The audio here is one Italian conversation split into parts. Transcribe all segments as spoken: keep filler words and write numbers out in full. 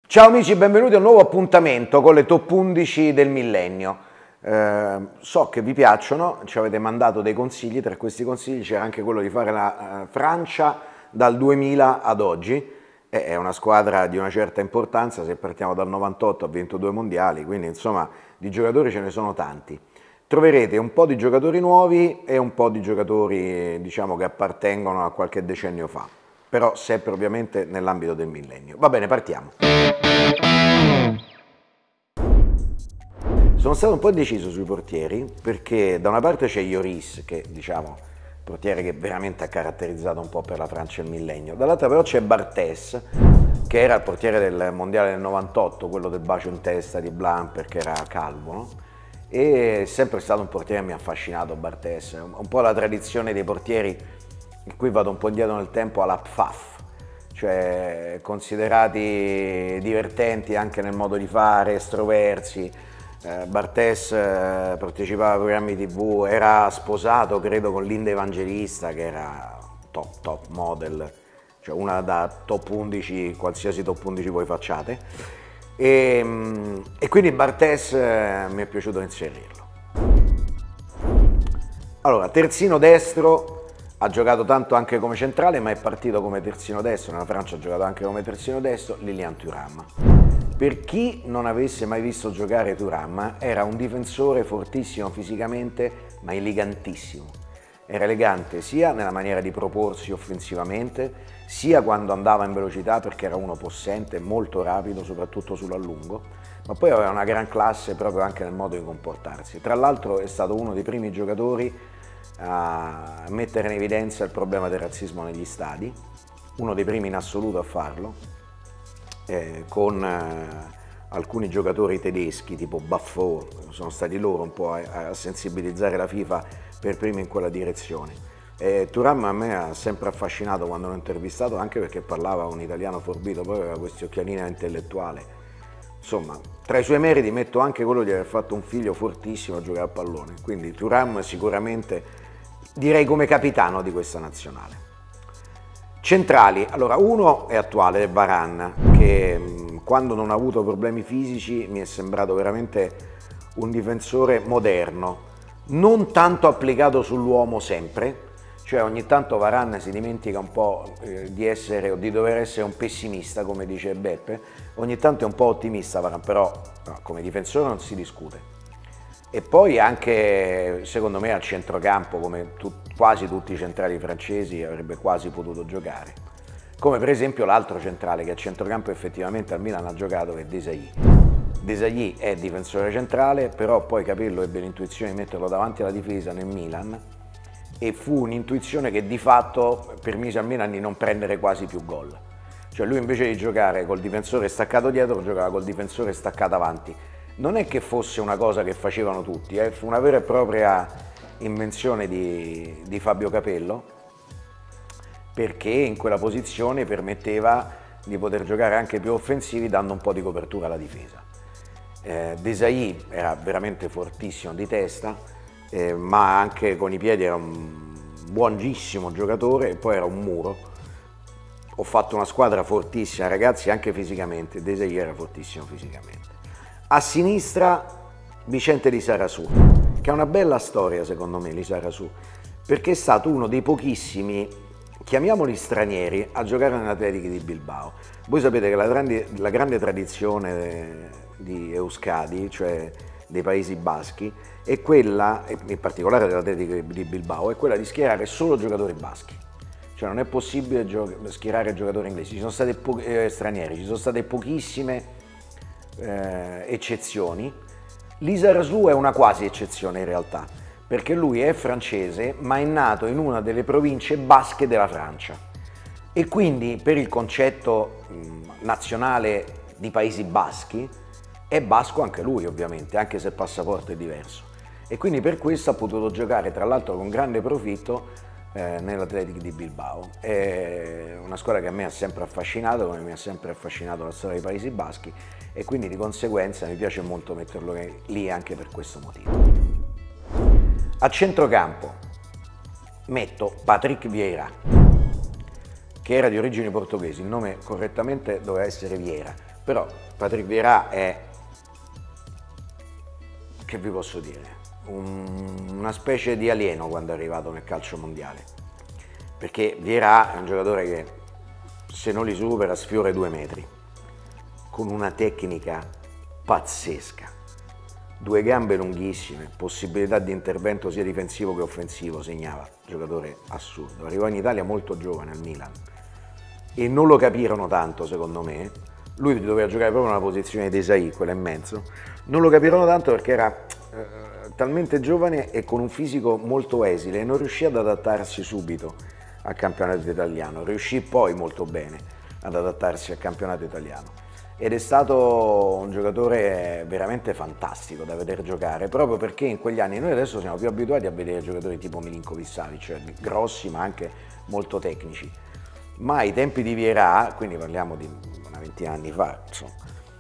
Ciao amici, benvenuti a un nuovo appuntamento con le top undici del millennio. Eh, so che vi piacciono, ci avete mandato dei consigli, tra questi consigli c'era anche quello di fare la uh, Francia dal duemila ad oggi. È una squadra di una certa importanza, se partiamo dal novantotto ha vinto due mondiali, quindi insomma di giocatori ce ne sono tanti. Troverete un po' di giocatori nuovi e un po' di giocatori, diciamo, che appartengono a qualche decennio fa, però sempre ovviamente nell'ambito del millennio. Va bene, partiamo. Sono stato un po' indeciso sui portieri perché da una parte c'è Lloris, che diciamo portiere che veramente ha caratterizzato un po' per la Francia il millennio, dall'altra però c'è Barthez, che era il portiere del mondiale del novantotto, quello del bacio in testa di Blanc perché era calvo, no? E è sempre stato un portiere che mi ha affascinato Barthez, un po' la tradizione dei portieri, qui vado un po' indietro nel tempo, alla Pfaff, cioè considerati divertenti anche nel modo di fare, estroversi. eh, Barthez eh, partecipava a programmi tivù, era sposato credo con Linda Evangelista che era top top model, cioè una da top undici, qualsiasi top undici voi facciate, e, e quindi Barthez eh, mi è piaciuto inserirlo. Allora, terzino destro. Ha giocato tanto anche come centrale, ma è partito come terzino destro. Nella Francia ha giocato anche come terzino destro, Lilian Thuram. Per chi non avesse mai visto giocare Thuram, era un difensore fortissimo fisicamente, ma elegantissimo. Era elegante sia nella maniera di proporsi offensivamente, sia quando andava in velocità, perché era uno possente, molto rapido, soprattutto sull'allungo, ma poi aveva una gran classe proprio anche nel modo di comportarsi. Tra l'altro è stato uno dei primi giocatori a mettere in evidenza il problema del razzismo negli stadi, uno dei primi in assoluto a farlo, eh, con eh, alcuni giocatori tedeschi tipo Buffon, sono stati loro un po' a, a sensibilizzare la FIFA per primi in quella direzione. Eh, Thuram a me ha sempre affascinato quando l'ho intervistato, anche perché parlava un italiano forbito, poi aveva questi occhialini intellettuale. Insomma, tra i suoi meriti metto anche quello di aver fatto un figlio fortissimo a giocare a pallone, quindi Thuram sicuramente direi come capitano di questa nazionale. Centrali, allora uno è attuale, è Varane, che mh, quando non ha avuto problemi fisici mi è sembrato veramente un difensore moderno, non tanto applicato sull'uomo sempre, cioè ogni tanto Varane si dimentica un po' eh, di essere o di dover essere un pessimista, come dice Beppe, ogni tanto è un po' ottimista Varane, però no, come difensore non si discute. E poi anche, secondo me, al centrocampo, come tu, quasi tutti i centrali francesi, avrebbe quasi potuto giocare. Come per esempio l'altro centrale che a centrocampo effettivamente al Milan ha giocato, che è Desailly. Desailly è difensore centrale, però poi Capello ebbe l'intuizione di metterlo davanti alla difesa nel Milan, e fu un'intuizione che di fatto permise al Milan di non prendere quasi più gol. Cioè lui invece di giocare col difensore staccato dietro, giocava col difensore staccato avanti. Non è che fosse una cosa che facevano tutti, eh? Fu una vera e propria invenzione di, di Fabio Capello, perché in quella posizione permetteva di poter giocare anche più offensivi dando un po' di copertura alla difesa. Eh, Desailly era veramente fortissimo di testa, eh, ma anche con i piedi era un buonissimo giocatore e poi era un muro. Ho fatto una squadra fortissima, ragazzi, anche fisicamente. Desailly era fortissimo fisicamente. A sinistra Vicente Lizarazu, che ha una bella storia secondo me Lizarazu, perché è stato uno dei pochissimi, chiamiamoli stranieri, a giocare nell'Athletic di Bilbao. Voi sapete che la grande, la grande tradizione di Euskadi, cioè dei Paesi Baschi, è quella, in particolare dell'Athletic di Bilbao, è quella di schierare solo giocatori baschi. Cioè non è possibile schierare giocatori inglesi, ci sono state eh, stranieri, ci sono state pochissime Eh, eccezioni. Lizarazu è una quasi eccezione in realtà, perché lui è francese ma è nato in una delle province basche della Francia e quindi per il concetto mh, nazionale di Paesi Baschi è basco anche lui ovviamente, anche se il passaporto è diverso, e quindi per questo ha potuto giocare tra l'altro con grande profitto eh, nell'Athletic di Bilbao. È una squadra che a me ha sempre affascinato, come mi ha sempre affascinato la storia dei Paesi Baschi, e quindi di conseguenza mi piace molto metterlo lì anche per questo motivo. A centrocampo metto Patrick Vieira, che era di origini portoghesi, il nome correttamente doveva essere Vieira, Però Patrick Vieira è, che vi posso dire, un, una specie di alieno quando è arrivato nel calcio mondiale, perché Vieira è un giocatore che se non li supera sfiora i due metri, con una tecnica pazzesca, due gambe lunghissime, possibilità di intervento sia difensivo che offensivo, segnava, giocatore assurdo. Arrivò in Italia molto giovane al Milan e non lo capirono tanto, secondo me. Lui doveva giocare proprio nella posizione di Esai, quella in mezzo. Non lo capirono tanto perché era eh, talmente giovane e con un fisico molto esile e non riuscì ad adattarsi subito al campionato italiano. Riuscì poi molto bene ad adattarsi al campionato italiano. Ed è stato un giocatore veramente fantastico da vedere giocare, proprio perché in quegli anni noi adesso siamo più abituati a vedere giocatori tipo Milinkovic-Savic, cioè grossi ma anche molto tecnici. Ma ai tempi di Vieira, quindi parliamo di una ventina di anni fa, insomma,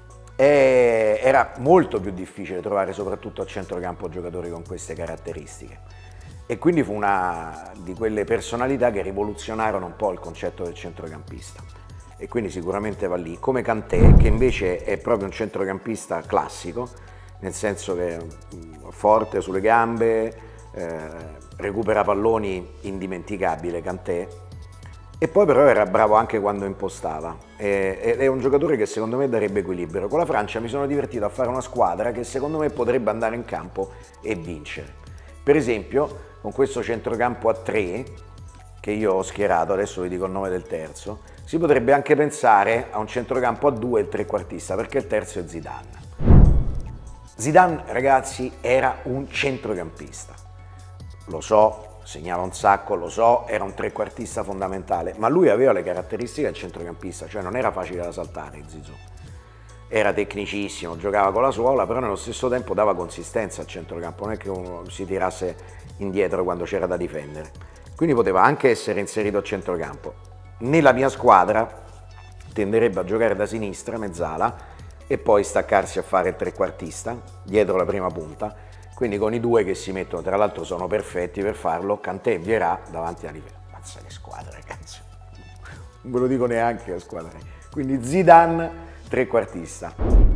era molto più difficile trovare soprattutto a centrocampo giocatori con queste caratteristiche. E quindi fu una di quelle personalità che rivoluzionarono un po' il concetto del centrocampista. E quindi sicuramente va lì, come Kanté, che invece è proprio un centrocampista classico, nel senso che è forte sulle gambe, eh, recupera palloni, indimenticabile Kanté, e poi però era bravo anche quando impostava. E, è un giocatore che secondo me darebbe equilibrio. Con la Francia mi sono divertito a fare una squadra che secondo me potrebbe andare in campo e vincere. Per esempio, con questo centrocampo a tre, che io ho schierato, adesso vi dico il nome del terzo, si potrebbe anche pensare a un centrocampo a due, il trequartista, perché il terzo è Zidane. Zidane, ragazzi, era un centrocampista. Lo so, segnava un sacco, lo so, era un trequartista fondamentale, ma lui aveva le caratteristiche del centrocampista, cioè non era facile da saltare Zizou. Era tecnicissimo, giocava con la suola, però nello stesso tempo dava consistenza al centrocampo, non è che uno si tirasse indietro quando c'era da difendere. Quindi poteva anche essere inserito a centrocampo. Nella mia squadra tenderebbe a giocare da sinistra, mezzala, e poi staccarsi a fare il trequartista, dietro la prima punta, quindi con i due che si mettono, tra l'altro sono perfetti per farlo, Kanté e Vieira davanti a difesa. Mazza che squadra, ragazzi, non ve lo dico neanche la squadra. Quindi Zidane, trequartista.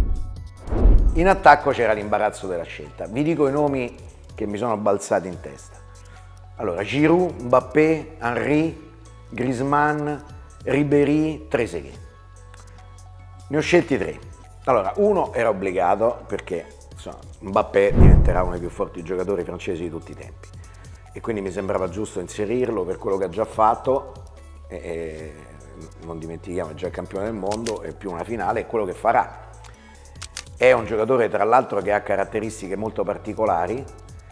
In attacco c'era l'imbarazzo della scelta. Vi dico i nomi che mi sono balzati in testa. Allora, Giroud, Mbappé, Henry, Griezmann, Ribéry, Trezeguet. Ne ho scelti tre. Allora, uno era obbligato perché insomma, Mbappé diventerà uno dei più forti giocatori francesi di tutti i tempi e quindi mi sembrava giusto inserirlo per quello che ha già fatto e, e non dimentichiamo, è già il campione del mondo e più una finale è quello che farà. È un giocatore tra l'altro che ha caratteristiche molto particolari.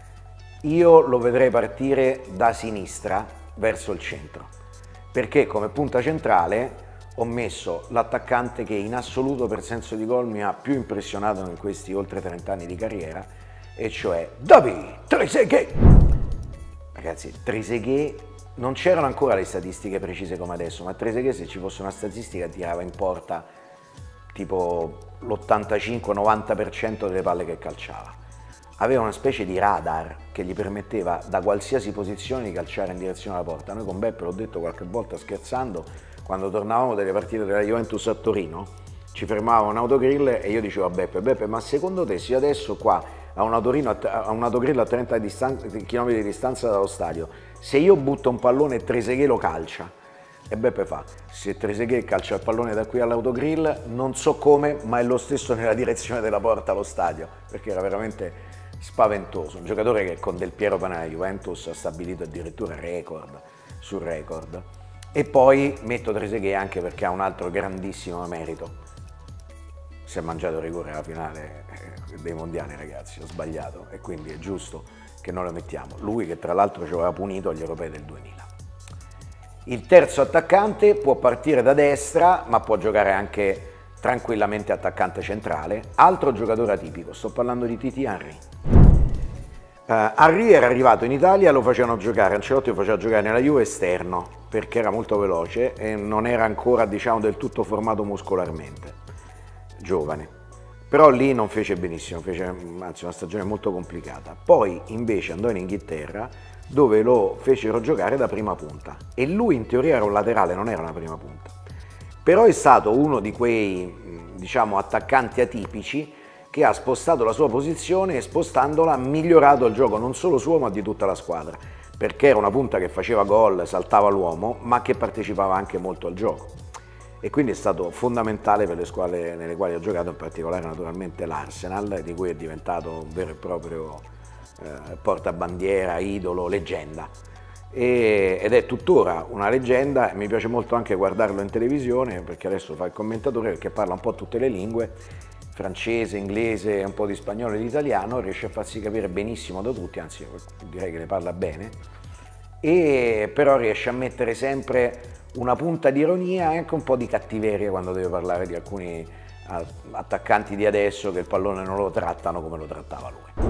Io lo vedrei partire da sinistra verso il centro, perché come punta centrale ho messo l'attaccante che in assoluto per senso di gol mi ha più impressionato in questi oltre trenta anni di carriera, e cioè David Trezeguet. Ragazzi, Trezeguet, non c'erano ancora le statistiche precise come adesso, ma Trezeguet, se ci fosse una statistica, tirava in porta tipo l'ottantacinque novanta per cento delle palle che calciava. Aveva una specie di radar che gli permetteva da qualsiasi posizione di calciare in direzione alla porta. Noi con Beppe, l'ho detto qualche volta scherzando, quando tornavamo dalle partite della Juventus a Torino, ci fermavamo a un autogrill e io dicevo a Beppe, Beppe, ma secondo te se io adesso qua a un autogrill a, a, un autogrill a trenta chilometri di distanza dallo stadio, se io butto un pallone e Trezeguet lo calcia, e Beppe fa, se Trezeguet calcia il pallone da qui all'autogrill, non so come, ma è lo stesso nella direzione della porta allo stadio, perché era veramente spaventoso, un giocatore che con Del Piero Panà Juventus ha stabilito addirittura record su record. E poi metto Trezeguet anche perché ha un altro grandissimo merito, si è mangiato il rigore alla finale dei mondiali, ragazzi, ho sbagliato e quindi è giusto che non lo mettiamo, lui che tra l'altro ci aveva punito agli europei del duemila. Il terzo attaccante può partire da destra ma può giocare anche tranquillamente attaccante centrale, altro giocatore atipico, sto parlando di Titi Henry. Uh, Henry era arrivato in Italia, lo facevano giocare, Ancelotti lo faceva giocare nella Juve esterno perché era molto veloce e non era ancora, diciamo, del tutto formato muscolarmente, giovane, però lì non fece benissimo, fece anzi una stagione molto complicata. Poi invece andò in Inghilterra dove lo fecero giocare da prima punta e lui in teoria era un laterale, non era una prima punta. però è stato uno di quei, diciamo, attaccanti atipici che ha spostato la sua posizione e spostandola ha migliorato il gioco non solo suo ma di tutta la squadra, perché era una punta che faceva gol, saltava l'uomo, ma che partecipava anche molto al gioco. E quindi è stato fondamentale per le squadre nelle quali ha giocato, in particolare naturalmente l'Arsenal, di cui è diventato un vero e proprio eh, portabandiera, idolo, leggenda. E, ed è tuttora una leggenda e mi piace molto anche guardarlo in televisione, perché adesso fa il commentatore, perché parla un po' tutte le lingue, francese, inglese, un po' di spagnolo e di italiano, riesce a farsi capire benissimo da tutti, anzi direi che ne parla bene, e però riesce a mettere sempre una punta di ironia e anche un po' di cattiveria quando deve parlare di alcuni attaccanti di adesso che il pallone non lo trattano come lo trattava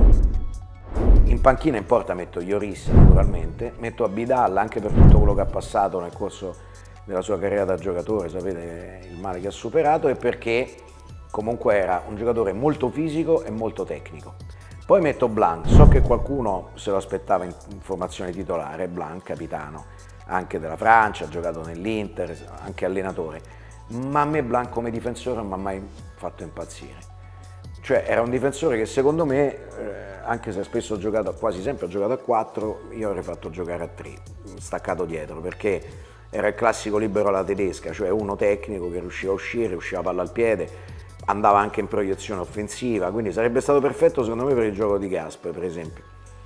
lui. In panchina in porta metto Lloris naturalmente, metto Abidal anche per tutto quello che ha passato nel corso della sua carriera da giocatore, sapete il male che ha superato, e perché comunque era un giocatore molto fisico e molto tecnico. Poi metto Blanc, so che qualcuno se lo aspettava in formazione titolare, Blanc, capitano anche della Francia, ha giocato nell'Inter, anche allenatore, ma a me Blanc come difensore non mi ha mai fatto impazzire. Cioè era un difensore che secondo me, eh, anche se spesso ho giocato, quasi sempre ho giocato a quattro, io avrei fatto giocare a tre, staccato dietro, perché era il classico libero alla tedesca, cioè uno tecnico che riusciva a uscire, riusciva palla al piede, andava anche in proiezione offensiva, quindi sarebbe stato perfetto secondo me per il gioco di Gasper per esempio.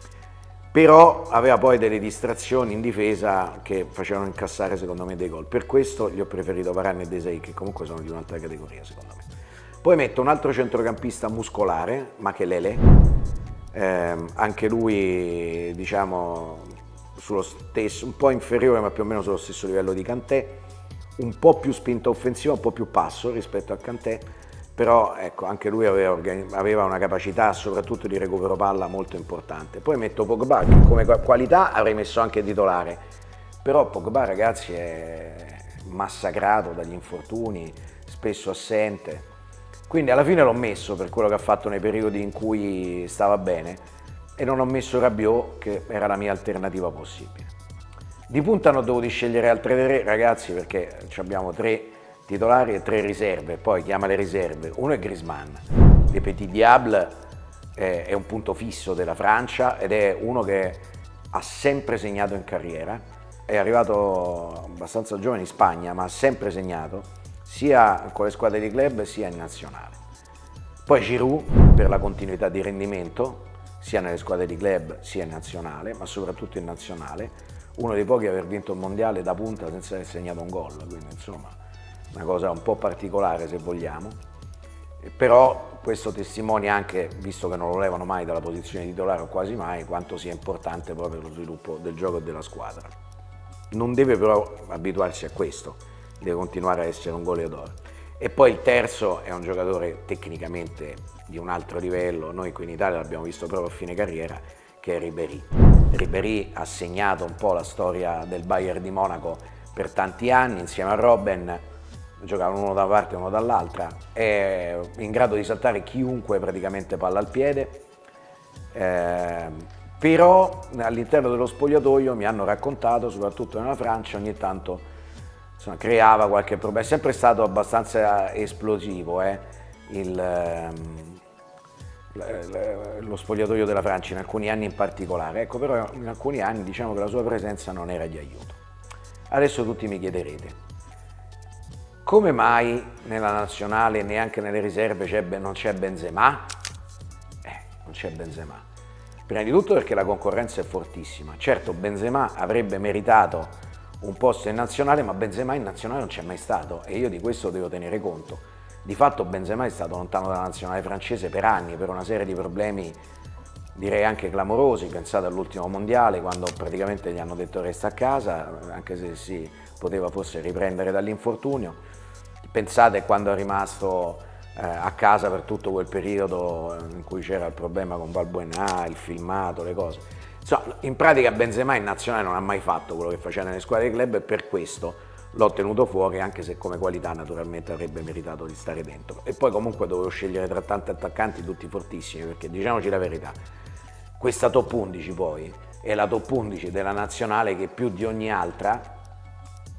Però aveva poi delle distrazioni in difesa che facevano incassare secondo me dei gol, per questo gli ho preferito Varane e Desai, che comunque sono di un'altra categoria secondo me. Poi metto un altro centrocampista muscolare, Makelele, eh, anche lui diciamo sullo stesso, un po' inferiore ma più o meno sullo stesso livello di Kanté, un po' più spinta offensiva, un po' più passo rispetto a Kanté, però ecco, anche lui aveva, aveva una capacità soprattutto di recupero palla molto importante. Poi metto Pogba, che come qualità avrei messo anche titolare, però Pogba ragazzi è massacrato dagli infortuni, spesso assente, quindi alla fine l'ho messo per quello che ha fatto nei periodi in cui stava bene e non ho messo Rabiot, che era la mia alternativa possibile. Di punta non ho dovuto scegliere altre tre ragazzi, perché abbiamo tre titolari e tre riserve, poi chiama le riserve. Uno è Griezmann, Le Petit Diable è un punto fisso della Francia ed è uno che ha sempre segnato in carriera, è arrivato abbastanza giovane in Spagna ma ha sempre segnato sia con le squadre di club sia in nazionale. Poi Giroud per la continuità di rendimento sia nelle squadre di club sia in nazionale, ma soprattutto in nazionale, uno dei pochi a aver vinto il mondiale da punta senza aver segnato un gol, quindi insomma una cosa un po' particolare se vogliamo, però questo testimonia anche, visto che non lo levano mai dalla posizione titolare o quasi mai, quanto sia importante proprio lo sviluppo del gioco e della squadra. Non deve però abituarsi a questo, deve continuare a essere un goleador. E poi il terzo è un giocatore tecnicamente di un altro livello, noi qui in Italia l'abbiamo visto proprio a fine carriera, che è Ribéry. Ribéry ha segnato un po' la storia del Bayern di Monaco per tanti anni, insieme a Robben, giocavano uno da una parte e uno dall'altra, è in grado di saltare chiunque praticamente palla al piede, eh, però all'interno dello spogliatoio mi hanno raccontato, soprattutto nella Francia, ogni tanto insomma, creava qualche problema, è sempre stato abbastanza esplosivo eh, il, ehm, lo spogliatoio della Francia, in alcuni anni in particolare, ecco, però in alcuni anni diciamo che la sua presenza non era di aiuto. Adesso tutti mi chiederete, come mai nella nazionale e neanche nelle riserve non c'è Benzema? Eh, non c'è Benzema. Prima di tutto perché la concorrenza è fortissima. Certo, Benzema avrebbe meritato un posto in nazionale, ma Benzema in nazionale non c'è mai stato e io di questo devo tenere conto. Di fatto Benzema è stato lontano dalla nazionale francese per anni, per una serie di problemi direi anche clamorosi. Pensate all'ultimo mondiale, quando praticamente gli hanno detto resta a casa, anche se si poteva forse riprendere dall'infortunio. Pensate quando è rimasto eh, a casa per tutto quel periodo in cui c'era il problema con Valbuena, il filmato, le cose. Insomma, in pratica Benzema in nazionale non ha mai fatto quello che faceva nelle squadre di club e per questo l'ho tenuto fuori, anche se come qualità naturalmente avrebbe meritato di stare dentro. E poi comunque dovevo scegliere tra tanti attaccanti tutti fortissimi, perché diciamoci la verità, questa top undici poi è la top undici della nazionale che più di ogni altra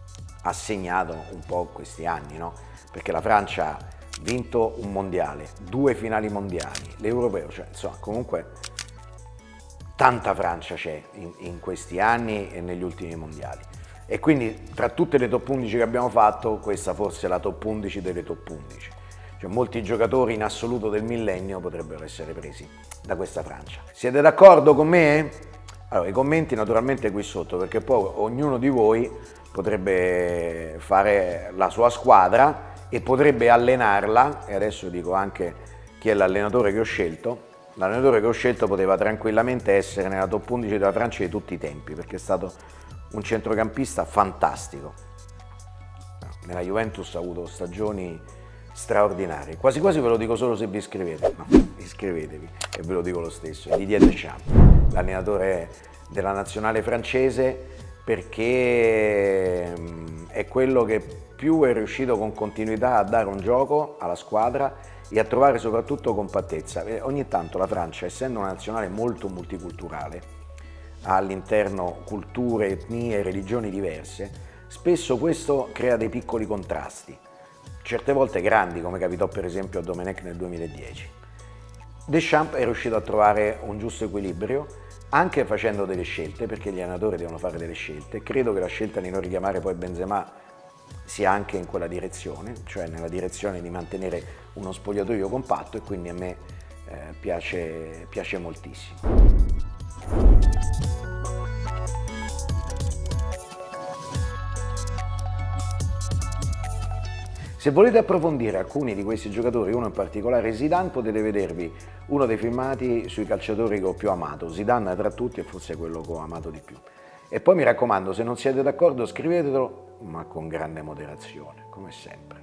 ha segnato un po' questi anni, no? Perché la Francia ha vinto un mondiale, due finali mondiali, l'europeo, cioè insomma comunque tanta Francia c'è in, in questi anni e negli ultimi mondiali. E quindi tra tutte le top undici che abbiamo fatto, questa forse è la top undici delle top undici. Cioè molti giocatori in assoluto del millennio potrebbero essere presi da questa Francia. Siete d'accordo con me? Allora, i commenti naturalmente qui sotto, perché poi ognuno di voi potrebbe fare la sua squadra e potrebbe allenarla, e adesso dico anche chi è l'allenatore che ho scelto. L'allenatore che ho scelto poteva tranquillamente essere nella top undici della Francia di tutti i tempi, perché è stato un centrocampista fantastico. Nella Juventus ha avuto stagioni straordinarie. Quasi quasi ve lo dico solo se vi iscrivete. No, iscrivetevi e ve lo dico lo stesso. Didier Deschamps, l'allenatore della nazionale francese, perché è quello che più è riuscito con continuità a dare un gioco alla squadra e a trovare soprattutto compattezza. Ogni tanto la Francia, essendo una nazionale molto multiculturale, ha all'interno culture, etnie e religioni diverse, spesso questo crea dei piccoli contrasti, certe volte grandi, come capitò per esempio a Domenech nel duemiladieci. Deschamps è riuscito a trovare un giusto equilibrio, anche facendo delle scelte, perché gli allenatori devono fare delle scelte. Credo che la scelta di non richiamare poi Benzema sia anche in quella direzione, cioè nella direzione di mantenere uno spogliatoio compatto, e quindi a me eh, piace, piace moltissimo. Se volete approfondire alcuni di questi giocatori, uno in particolare Zidane, potete vedervi uno dei filmati sui calciatori che ho più amato. Zidane tra tutti è forse quello che ho amato di più. E poi mi raccomando, se non siete d'accordo scrivetelo, ma con grande moderazione, come sempre.